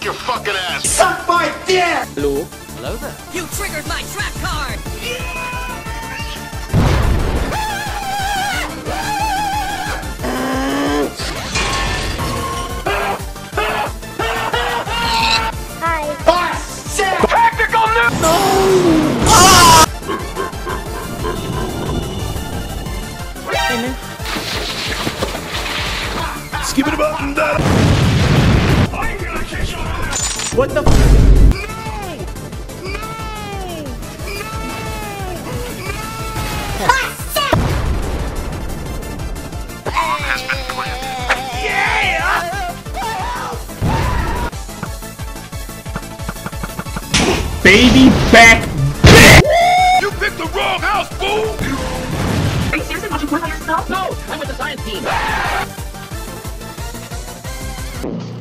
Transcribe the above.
your fucking ass. Suck my dick! Hello? Hello there. You triggered my trap card! Hi. Ah, shit! Tactical No! Skip it about and down. What the f? Baby back. You picked the wrong house, fool! Are you seriously watching porn by yourself? No, I'm with the science team.